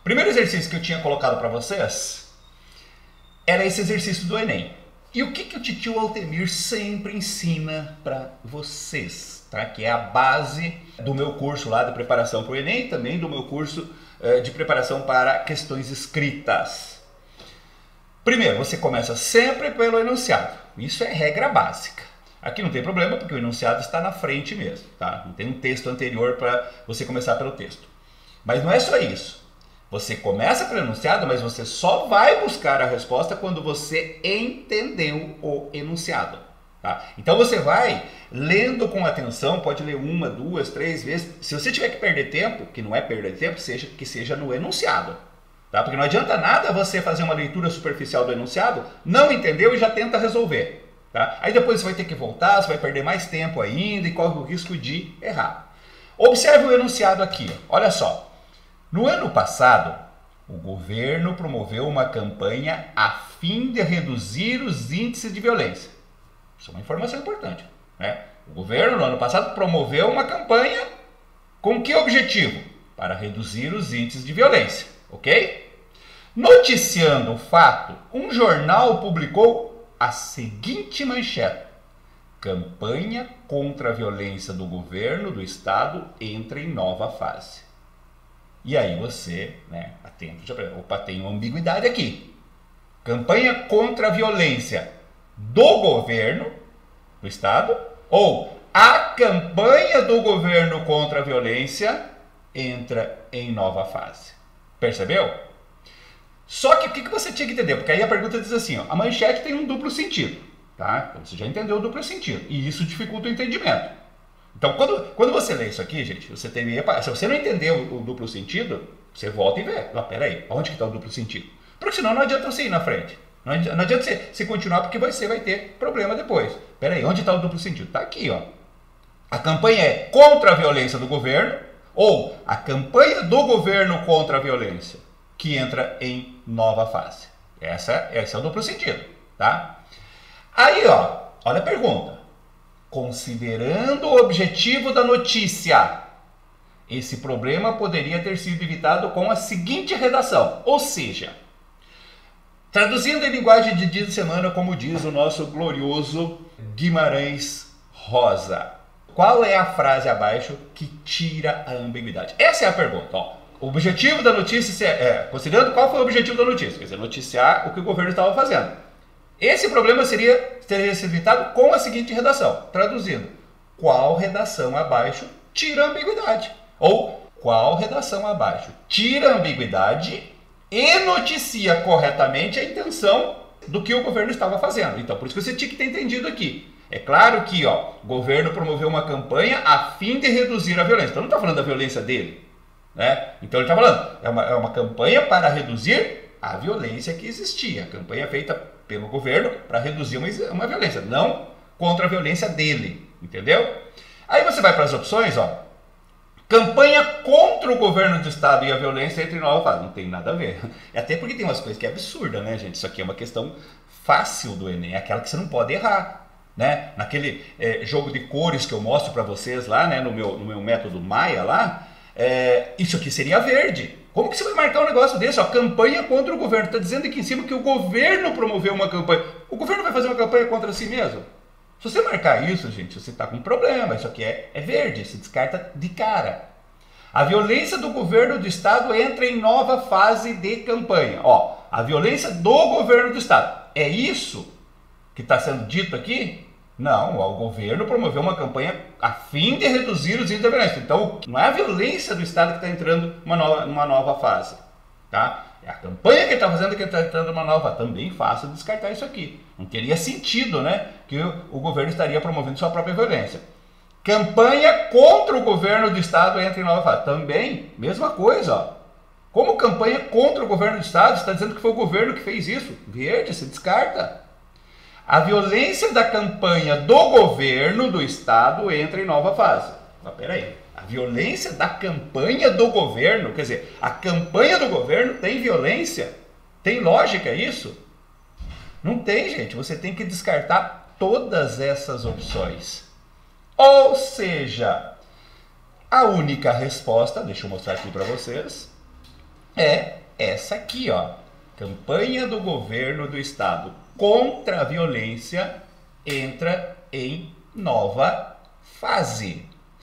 primeiro exercício que eu tinha colocado para vocês era esse exercício do Enem. E o que o titio Altemir sempre ensina para vocês, tá? Que é a base do meu curso lá de preparação para o Enem e também do meu curso de preparação para questões escritas. Primeiro, você começa sempre pelo enunciado. Isso é regra básica. Aqui não tem problema porque o enunciado está na frente mesmo, tá? Não tem um texto anterior para você começar pelo texto. Mas não é só isso. Você começa pelo enunciado, mas você só vai buscar a resposta quando você entendeu o enunciado. Tá? Então você vai lendo com atenção, pode ler uma, duas, três vezes. Se você tiver que perder tempo, que não é perder tempo, que seja no enunciado. Tá? Porque não adianta nada você fazer uma leitura superficial do enunciado, não entendeu e já tenta resolver. Tá? Aí depois você vai ter que voltar, você vai perder mais tempo ainda e corre o risco de errar. Observe o enunciado aqui, olha só. No ano passado, o governo promoveu uma campanha a fim de reduzir os índices de violência. Isso é uma informação importante, né? O governo, no ano passado, promoveu uma campanha com que objetivo? Para reduzir os índices de violência, ok? Noticiando o fato, um jornal publicou a seguinte manchete: campanha contra a violência do governo do estado entra em nova fase. E aí você, né, atento, opa, tem uma ambiguidade aqui. Campanha contra a violência do governo do estado ou a campanha do governo contra a violência entra em nova fase. Percebeu? Só que o que você tinha que entender? Porque aí a pergunta diz assim, ó, a manchete tem um duplo sentido, tá? Então você já entendeu o duplo sentido e isso dificulta o entendimento. Então, quando você lê isso aqui, gente, você tem, se você não entendeu o duplo sentido, você volta e vê. Não, peraí, onde que está o duplo sentido? Porque senão não adianta você ir na frente. Não adianta você continuar porque você vai ter problema depois. Peraí, onde está o duplo sentido? Está aqui, ó. A campanha é contra a violência do governo ou a campanha do governo contra a violência que entra em nova fase. Esse é o duplo sentido, tá? Aí, ó, olha a pergunta. Considerando o objetivo da notícia, esse problema poderia ter sido evitado com a seguinte redação, ou seja, traduzindo em linguagem de dia de semana, como diz o nosso glorioso Guimarães Rosa. Qual é a frase abaixo que tira a ambiguidade? Essa é a pergunta. Ó, o objetivo da notícia considerando qual foi o objetivo da notícia, quer dizer, noticiar o que o governo estava fazendo. Esse problema teria sido evitado com a seguinte redação, traduzindo, qual redação abaixo tira a ambiguidade? Ou qual redação abaixo tira a ambiguidade e noticia corretamente a intenção do que o governo estava fazendo. Então, por isso que você tinha que ter entendido aqui. É claro que o governo promoveu uma campanha a fim de reduzir a violência. Então, não está falando da violência dele, né? Então, ele está falando, é uma campanha para reduzir a violência que existia. A campanha feita pelo governo para reduzir uma violência, não contra a violência dele, entendeu? Aí você vai para as opções, ó. Campanha contra o governo do estado e a violência entra em nova fase. Não tem nada a ver. Até porque tem umas coisas que é absurda, né, gente? Isso aqui é uma questão fácil do Enem, é aquela que você não pode errar, né? Naquele jogo de cores que eu mostro para vocês lá, né, no meu método Maia lá, isso aqui seria verde. Como que você vai marcar um negócio desse? Ó, campanha contra o governo. Está dizendo aqui em cima que o governo promoveu uma campanha. O governo vai fazer uma campanha contra si mesmo? Se você marcar isso, gente, você está com um problema. Isso aqui é verde, se descarta de cara. A violência do governo do estado entra em nova fase de campanha. Ó, a violência do governo do estado. É isso que está sendo dito aqui? Não, o governo promoveu uma campanha a fim de reduzir os índices de violência. Então, não é a violência do estado que está entrando numa nova fase, tá? É a campanha que ele está fazendo que está entrando numa nova fase. Também fácil descartar isso aqui. Não teria sentido, né, que o governo estaria promovendo sua própria violência. Campanha contra o governo do estado entra em nova fase. Também, mesma coisa, ó. Como campanha contra o governo do estado, você está dizendo que foi o governo que fez isso? Verde, se descarta. A violência da campanha do governo do estado entra em nova fase. Mas peraí, a violência da campanha do governo, quer dizer, a campanha do governo tem violência? Tem lógica isso? Não tem, gente. Você tem que descartar todas essas opções. Ou seja, a única resposta, deixa eu mostrar aqui para vocês, é essa aqui, ó. Campanha do governo do estado contra a violência entra em nova fase.